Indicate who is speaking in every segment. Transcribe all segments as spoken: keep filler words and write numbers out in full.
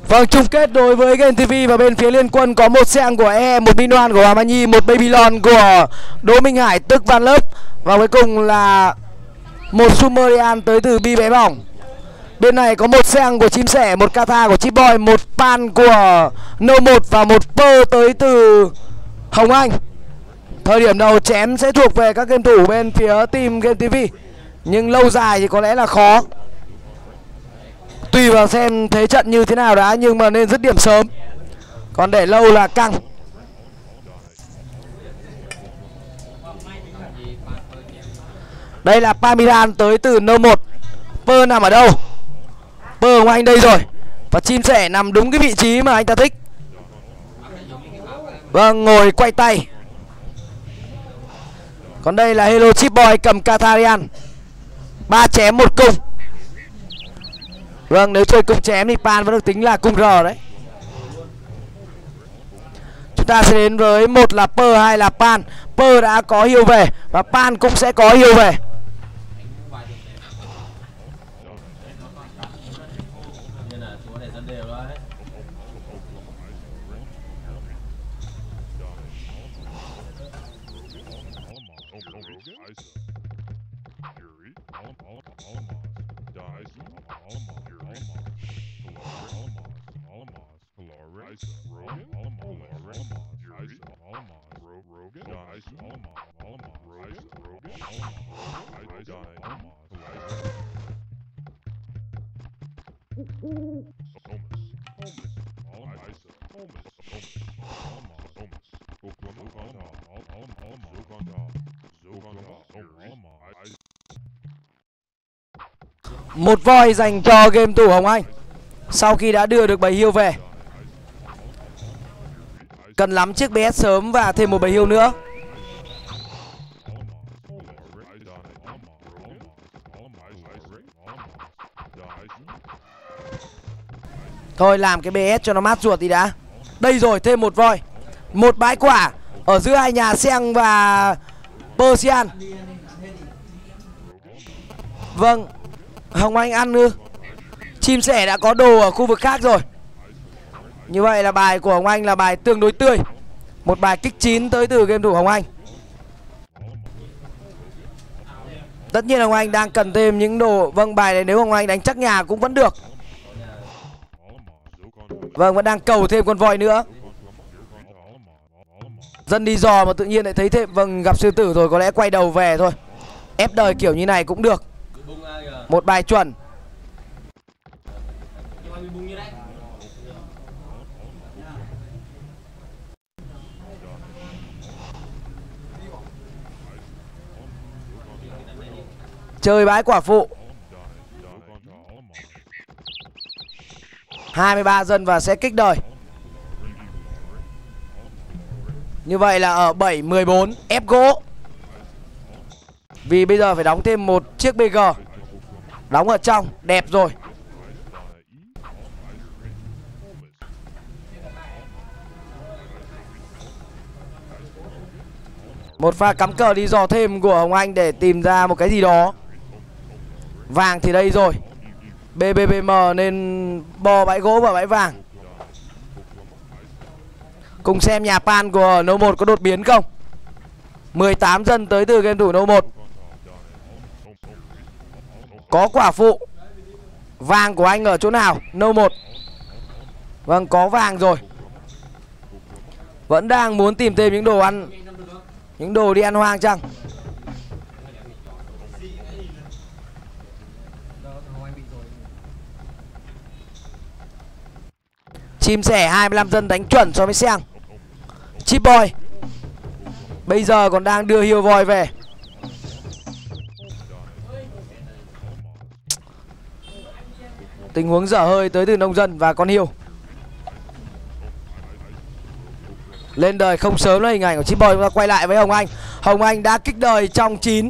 Speaker 1: Vâng, chung kết đối với Game ti vi và bên phía Liên Quân có một Seang của e, một Minoan của Hoàng Mai Nhi, một Babylon của Đỗ Minh Hải tức Van Lớp, và cuối cùng là một Sumerian tới từ Bi Bé Bỏng. Bên này có một Seang của Chim Sẻ, một Kata của Chip Boy, một Pan của No một và một Pơ tới từ Hồng Anh. Thời điểm đầu chém sẽ thuộc về các game thủ bên phía team Game ti vi, nhưng lâu dài thì có lẽ là khó. Tùy vào xem thế trận như thế nào đã, nhưng mà nên dứt điểm sớm, còn để lâu là căng. Đây là Pamiran tới từ No một. Pơ nằm ở đâu? Pơ của anh đây rồi. Và Chim Sẻ nằm đúng cái vị trí mà anh ta thích. Vâng, ngồi quay tay. Còn đây là Hello Chip Boy cầm Katharian. Ba chém một cung. Vâng, nếu chơi cung chém thì Pan vẫn được tính là cung R đấy. Chúng ta sẽ đến với một là Pơ, hai là Pan. Pơ đã có heal về và Pan cũng sẽ có heal về. Một voi dành cho game thủ Hồng Anh sau khi đã đưa được bầy heal về. Cần lắm chiếc bê ét sớm và thêm một bầy heal nữa. Thôi làm cái bê ét cho nó mát ruột đi đã. Đây rồi, thêm một voi. Một bãi quả ở giữa hai nhà Seang và Persian. Vâng, Hồng Anh ăn ư? Chim Sẻ đã có đồ ở khu vực khác rồi. Như vậy là bài của Hồng Anh là bài tương đối tươi. Một bài kích chín tới từ game thủ Hồng Anh. Tất nhiên Hồng Anh đang cần thêm những đồ. Vâng, bài này nếu Hồng Anh đánh chắc nhà cũng vẫn được. Vâng, vẫn đang cầu thêm con voi nữa. Dân đi dò mà tự nhiên lại thấy thêm. Vâng, gặp sư tử rồi, có lẽ quay đầu về thôi. Ép đời kiểu như này cũng được. Một bài chuẩn. Chơi bãi quả phụ. hai mươi ba dân và sẽ kích đời. Như vậy là ở bảy mười bốn ép gỗ. Vì bây giờ phải đóng thêm một chiếc bê giê. Đóng ở trong, đẹp rồi. Một pha cắm cờ đi dò thêm của Hồng Anh để tìm ra một cái gì đó. Vàng thì đây rồi. bê bê bê em nên bò bãi gỗ và bãi vàng. Cùng xem nhà Pan của No một có đột biến không. mười tám dân tới từ game thủ No một. Có quả phụ. Vàng của anh ở chỗ nào? No một. Vâng, có vàng rồi. Vẫn đang muốn tìm thêm những đồ ăn, những đồ đi ăn hoang chăng? Chim Sẻ hai mươi lăm dân đánh chuẩn so với Seang. Chip Boy bây giờ còn đang đưa heal voi về. Tình huống dở hơi tới từ nông dân và con heal. Lên đời không sớm là hình ảnh của Chip Boy. Chúng ta quay lại với Hồng Anh. Hồng Anh đã kích đời trong chín.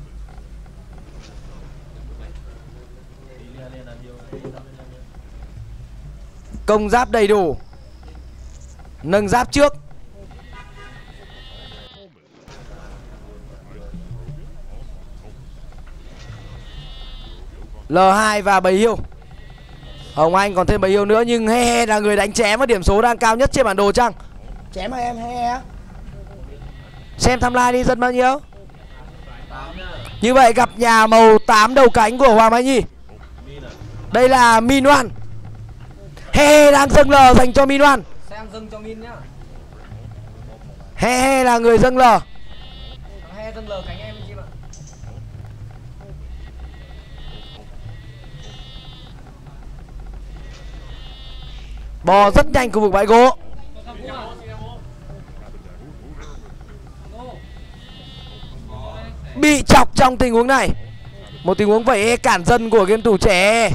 Speaker 1: Công giáp đầy đủ. Nâng giáp trước. L hai và bầy heal. Hồng Anh còn thêm bấy nhiêu nữa, nhưng He He là người đánh chém và điểm số đang cao nhất trên bản đồ chăng? Chém hả em? He He. Xem timeline đi, dân bao nhiêu? Như vậy gặp nhà màu tám đầu cánh của Hoàng Mai Nhi. Đây là Min Oan. He He đang dâng lờ dành cho Min Oan.
Speaker 2: Xem dâng cho Min nhá.
Speaker 1: He He là người dâng lờ.
Speaker 2: He dâng lờ cánh em chim ạ.
Speaker 1: Bò rất nhanh khu vực bãi gỗ. Bị chọc trong tình huống này. Một tình huống vẩy cản dân của game thủ trẻ.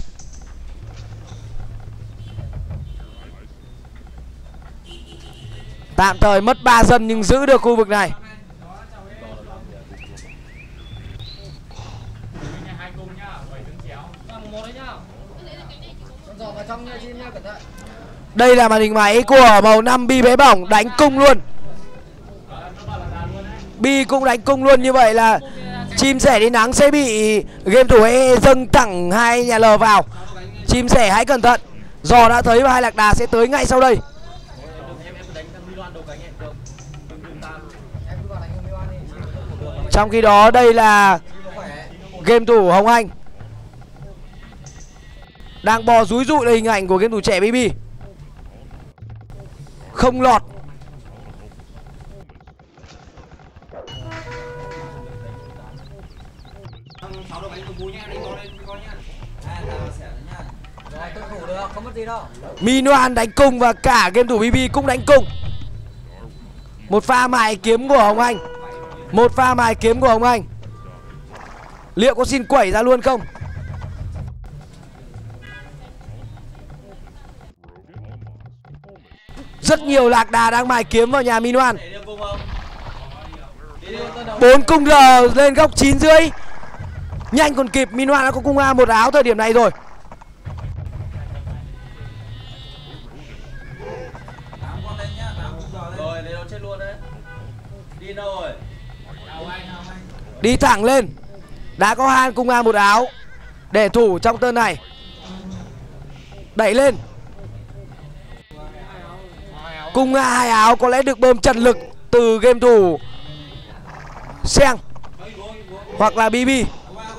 Speaker 1: Tạm thời mất ba dân nhưng giữ được khu vực này. Đây là màn hình máy của màu năm Bi bé bỏng đánh cung luôn. Bi cũng đánh cung luôn, như vậy là chim sẻ đi nắng sẽ bị game thủ E dâng thẳng hai nhà lờ vào. Chim sẻ hãy cẩn thận, Giò đã thấy và hai lạc đà sẽ tới ngay sau đây. Trong khi đó đây là game thủ Hồng Anh đang bò rúi rụi hình ảnh của game thủ trẻ bê bê. Không lọt. Min Oan đánh cung và cả game thủ bê bê cũng đánh cung. Một pha mài kiếm của Hồng Anh. Một pha mài kiếm của Hồng Anh. Liệu có xin quẩy ra luôn không? Rất nhiều lạc đà đang mài kiếm vào nhà Min Oan. Bốn cung L lên góc chín rưỡi. Nhanh còn kịp, Min Oan đã có cung A một áo thời điểm này rồi. Đi thẳng lên. Đã có hai cung A một áo để thủ trong tơn này. Đẩy lên. Cung A hai áo có lẽ được bơm trần lực từ game thủ Seng hoặc là bê bê.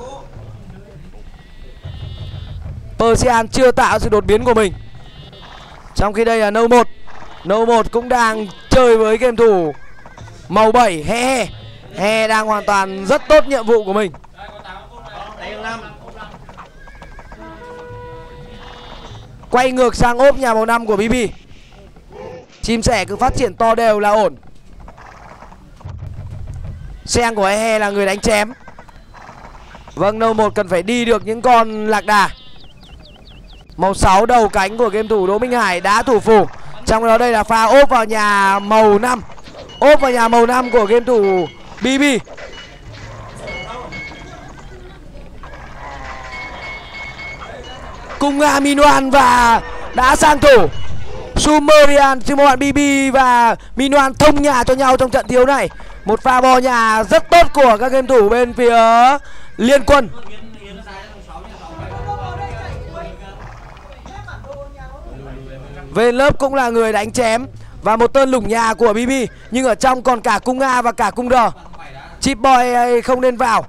Speaker 1: Persian chưa tạo sự đột biến của mình. Trong khi đây là nâu một. nâu một cũng đang chơi với game thủ màu bảy He He. He đang hoàn toàn rất tốt nhiệm vụ của mình. Quay ngược sang ốp nhà màu năm của bê bê. Chim sẻ cứ phát triển to đều là ổn. Seng của He He là người đánh chém. Vâng, nâu một cần phải đi được những con lạc đà. Màu sáu đầu cánh của game thủ Đỗ Minh Hải đã thủ phủ. Trong đó đây là pha ốp vào nhà màu năm. Ốp vào nhà màu năm của game thủ bê bê. Cùng A Min Oan và đã sang thủ. Sumerian chứ bạn bê bê và Min Oan thông nhà cho nhau trong trận thiếu này. Một pha bò nhà rất tốt của các game thủ bên phía Liên Quân. Về lớp cũng là người đánh chém và một tên lủng nhà của bê bê, nhưng ở trong còn cả cung A và cả cung R. Chip Boy không nên vào.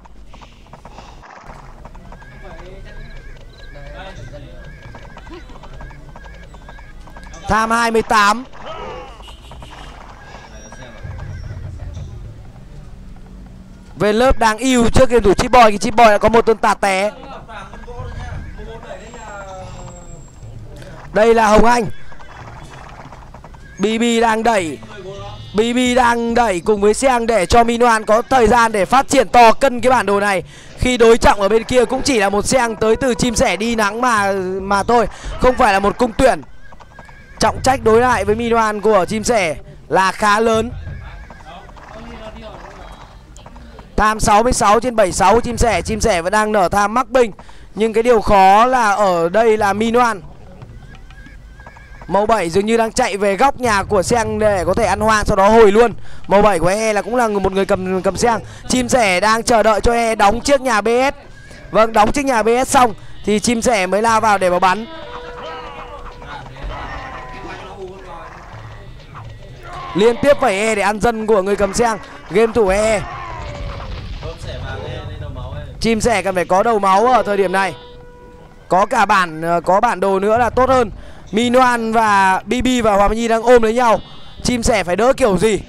Speaker 1: Tham hai mươi tám. Về lớp đang yêu trước game thủ Chip Boy, thì Chip Boy đã có một tên tạt té. Đây là Hồng Anh. bê bê đang đẩy. bê bê đang đẩy cùng với Seng để cho Min Oan có thời gian để phát triển to cân cái bản đồ này. Khi đối trọng ở bên kia cũng chỉ là một Seng tới từ chim sẻ đi nắng mà mà thôi, không phải là một cung tuyển. Trọng trách đối lại với Min Oan của chim sẻ là khá lớn. Tham sáu mươi sáu trên bảy mươi sáu chim sẻ. Chim sẻ vẫn đang nở tham mắc binh. Nhưng cái điều khó là ở đây là Min Oan. Màu bảy dường như đang chạy về góc nhà của Seng để có thể ăn hoang sau đó hồi luôn. Màu bảy của He là cũng là một người cầm cầm Seng. Chim sẻ đang chờ đợi cho He đóng chiếc nhà bê ét. Vâng, đóng chiếc nhà bê ét xong thì chim sẻ mới lao vào để mà bắn. Liên tiếp phải E để ăn dân của người cầm xeng. Game thủ E. Chim sẻ cần phải có đầu máu ở thời điểm này. Có cả bản có bản đồ nữa là tốt hơn. Minoan và bê bê và Hoàng Mai Nhi đang ôm lấy nhau. Chim sẻ phải đỡ kiểu gì?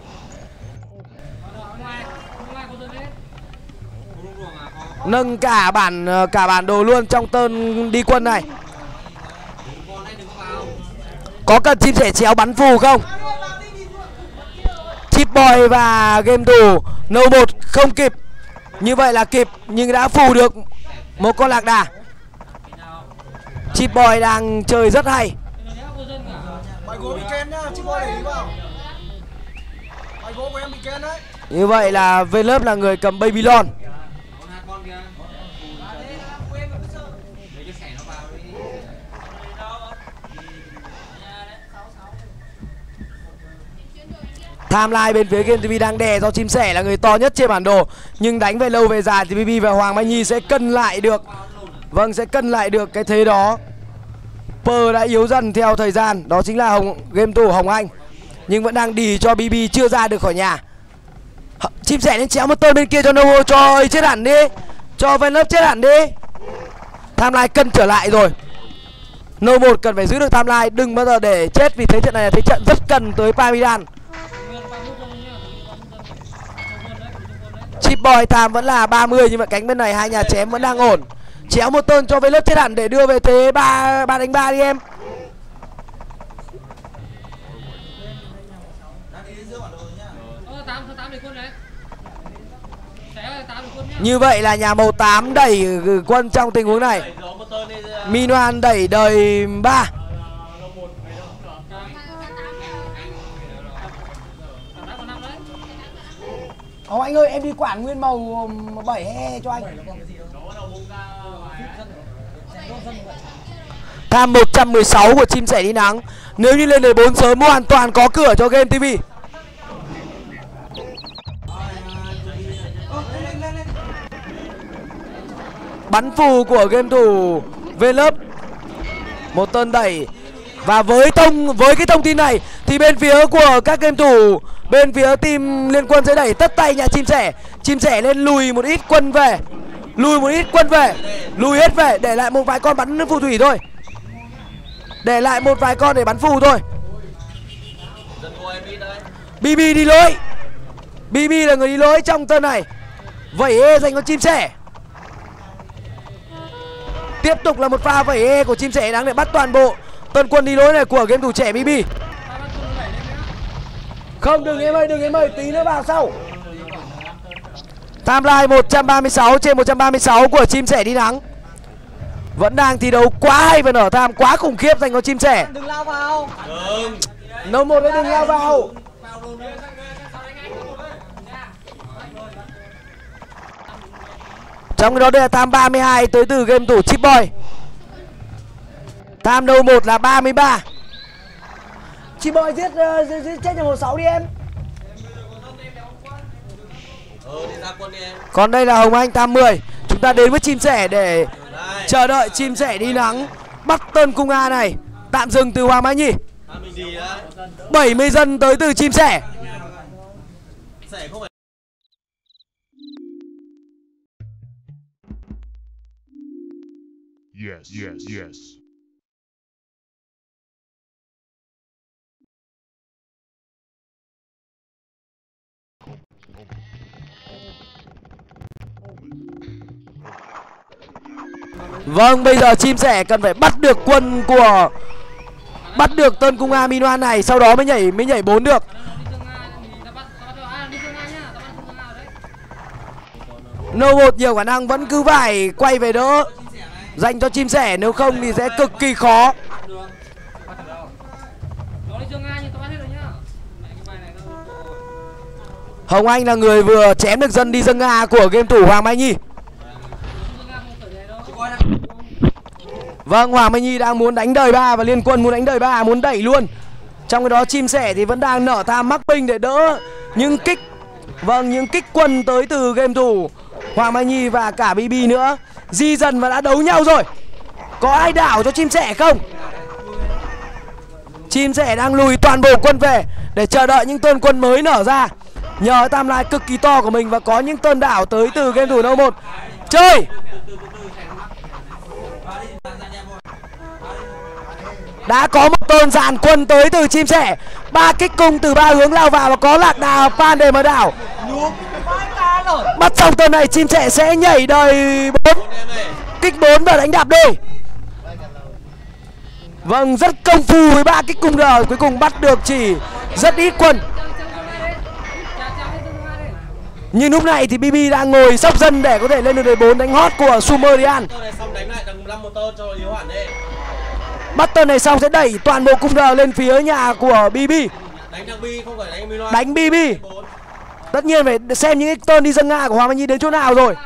Speaker 1: Nâng cả bản cả bản đồ luôn trong tơn đi quân này. Có cần chim sẻ chéo bắn phù không? Chip Boy và game thủ No một không kịp. Như vậy là kịp nhưng đã phù được một con lạc đà. Chip Boy đang chơi rất hay. Như vậy là Vlove là người cầm Babylon. Timeline bên phía Game ti vi đang đè do chim sẻ là người to nhất trên bản đồ. Nhưng đánh về lâu về dài thì bê bê và Hoàng Mai Nhi sẽ cân lại được. Vâng, sẽ cân lại được cái thế đó. Pơ đã yếu dần theo thời gian. Đó chính là Hồng, game thủ Hồng Anh. Nhưng vẫn đang đì cho bê bê chưa ra được khỏi nhà. Chim sẻ lên chéo một tên bên kia cho Novo. Cho ơi chết hẳn đi. Cho Vlove chết hẳn đi. Timeline cân trở lại rồi. No một cần phải giữ được timeline. Đừng bao giờ để chết vì thế trận này là thế trận rất cần tới Pyramidal. Chip Boy time vẫn là ba mươi nhưng mà cánh bên này hai nhà chém vẫn đang ổn. Chéo một tên cho Vlove chết hẳn để đưa về thế ba ba đánh ba đi em. Như vậy là nhà màu tám đẩy quân trong tình huống này. Minoan đẩy đời ba. Ồ anh ơi, em đi quản nguyên màu bảy he cho anh. Tham một trăm mười sáu của chim sẻ đi nắng. Nếu như lên đời bốn sớm hoàn toàn có cửa cho Game ti vi. Bắn phù của game thủ Vlove. Một tên đẩy. Và với thông với cái thông tin này thì bên phía của các game thủ, bên phía team Liên Quân sẽ đẩy tất tay nhà chim sẻ. Chim sẻ lên lùi một ít quân về. Lùi một ít quân về. Lùi hết về để lại một vài con bắn phù thủy thôi. Để lại một vài con để bắn phù thôi. bê bê đi lối. bê bê là người đi lối trong tên này. Vẩy E dành con chim sẻ. Tiếp tục là một pha vẩy E của chim sẻ đáng để bắt toàn bộ tân quân đi lối này của game thủ trẻ bê bê. Không, đừng em ơi, đừng em ơi, tí nữa vào sau. Timeline một trăm ba mươi sáu trên một trăm ba mươi sáu của chim sẻ đi nắng. Vẫn đang thi đấu quá hay và nở tham quá khủng khiếp dành cho chim sẻ.
Speaker 2: Đừng lao vào.
Speaker 1: No một đấy, đừng lao vào. Trong cái đó đây là time ba mươi hai tới từ game thủ Chip Boy. Time No một là ba mươi ba. Chip Boy giết, uh, giết, giết chết nhà một sáu đi em. Còn đây là Hồng Anh time mười. Chúng ta đến với chim sẻ để chờ đợi chim sẻ đi nắng bắt tên cung A này. Tạm dừng từ Hoàng Mai Nhi. bảy mươi dân tới từ chim sẻ.
Speaker 3: Yes, yes, yes.
Speaker 1: Vâng, bây giờ chim sẻ cần phải bắt được quân của bắt được tên cung A Minoan này, sau đó mới nhảy mới nhảy bốn được. No một nhiều khả năng vẫn cứ phải quay về đỡ dành cho chim sẻ, nếu không thì sẽ cực kỳ khó. Hồng Anh là người vừa chém được dân đi dâng Nga của game thủ Hoàng Mai Nhi. Vâng, Hoàng Mai Nhi đang muốn đánh đời ba và Liên Quân muốn đánh đời ba, muốn đẩy luôn. Trong cái đó chim sẻ thì vẫn đang nở tham mắc binh để đỡ những kích. Vâng, những kích quân tới từ game thủ Hoàng Mai Nhi và cả bê bê nữa. Di dần và đã đấu nhau rồi. Có ai đảo cho chim sẻ không? Chim sẻ đang lùi toàn bộ quân về để chờ đợi những tên quân mới nở ra. Nhờ timeline cực kỳ to của mình và có những tên đảo tới từ game thủ no một. Chơi. Đã có một tên dàn quân tới từ chim sẻ. Ba kích cung từ ba hướng lao vào và có lạc đà pan để mở đảo. Bắt xong tên này chim sẻ sẽ nhảy đời bốn, kích bốn và đánh đạp đôi. Vâng, rất công phu với ba kích cung rồi. Cuối cùng bắt được chỉ rất ít quân. Nhưng lúc này thì bê bê đang ngồi sóc dân để có thể lên được đời bốn đánh hot của Sumerian. Bắt tên này xong sẽ đẩy toàn bộ cung R lên phía nhà của bê bê. Đánh bê bê. Tất nhiên phải xem những tên đi dân Nga của Hoàng Mai Nhi đến chỗ nào rồi.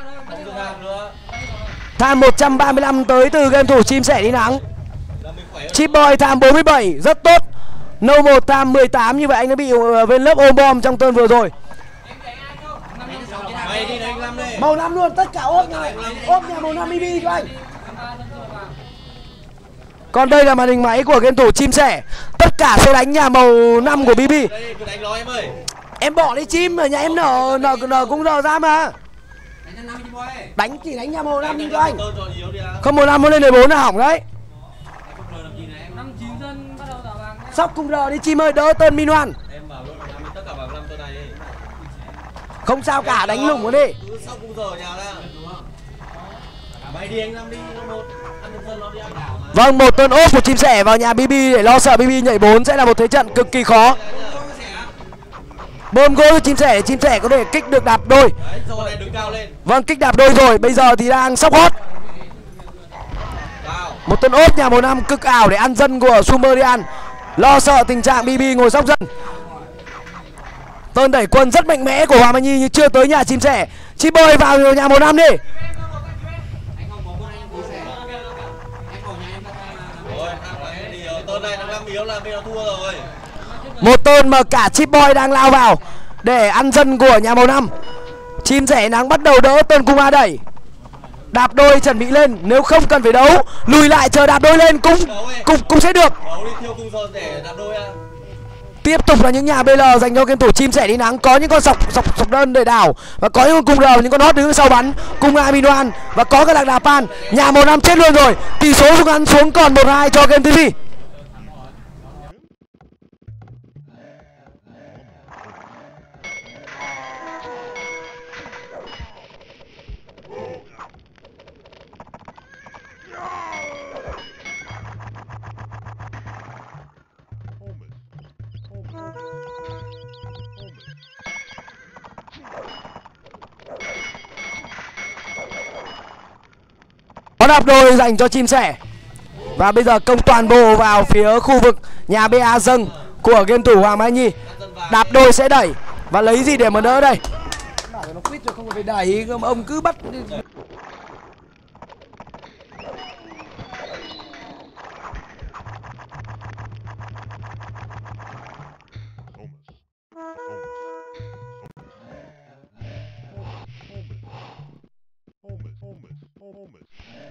Speaker 1: Tham một trăm ba mươi lăm tới từ game thủ chim sẻ đi nắng. Chip Boy tham bốn mươi bảy rất tốt. No một tham mười tám, như vậy anh đã bị bên lớp ôm bom trong tên vừa rồi. Màu năm luôn, tất cả ốp nhà ốp nhà màu năm bê bê cho anh. Còn đây là màn hình máy của game thủ chim sẻ. Tất cả sẽ đánh nhà màu năm của bê bê. Em bỏ đi chim ở nhà em nở nở nở cũng nở ra mà. Đánh chỉ đánh nhà màu năm đi cho anh. Không màu năm muốn lên đời bốn là hỏng đấy. Sóc cung R đi chim ơi, đỡ tên Minoan. Không sao cả, đánh lủng nó đi. Vâng, một tên ốp của chim sẻ vào nhà bê bê để lo sợ bê bê nhảy bốn sẽ là một thế trận cực kỳ khó. Bơm gỗ cho chim sẻ để chim sẻ có thể kích được đạp đôi. Vâng, kích đạp đôi rồi, bây giờ thì đang sóc hot. Một tên ốp nhà màu năm cực ảo để ăn dân của Sumerian. Lo sợ tình trạng bê bê ngồi sóc dân. Tên đẩy quân rất mạnh mẽ của Hoàng Mai Nhi nhưng chưa tới nhà chim sẻ. Chip Boy vào nhà màu năm đi. Một tên mà cả Chip Boy đang lao vào để ăn dân của nhà màu năm. Chim sẻ nắng bắt đầu đỡ tên cung A đẩy. Đạp đôi chuẩn bị lên, nếu không cần phải đấu, lùi lại chờ đạp đôi lên cũng cũng cũng sẽ được. Tiếp tục là những nhà bê lờ dành cho game thủ chim sẻ đi nắng. Có những con sọc sọc sọc đơn để đảo và có những con cung R, những con hot đứng sau bắn cung A Minoan và có cái lạc đà pan. Nhà màu năm chết luôn rồi. Tỷ số rút ngắn xuống còn một hai cho game tê vê. Có đạp đôi dành cho chim sẻ. Và bây giờ công toàn bộ vào phía khu vực nhà bê a dâng của game thủ Hoàng Mai Nhi. Đạp đôi sẽ đẩy và lấy gì để mà đỡ đây? Nó quýt rồi không phải đẩy, ông cứ bắt.
Speaker 3: Almost, almost, almost.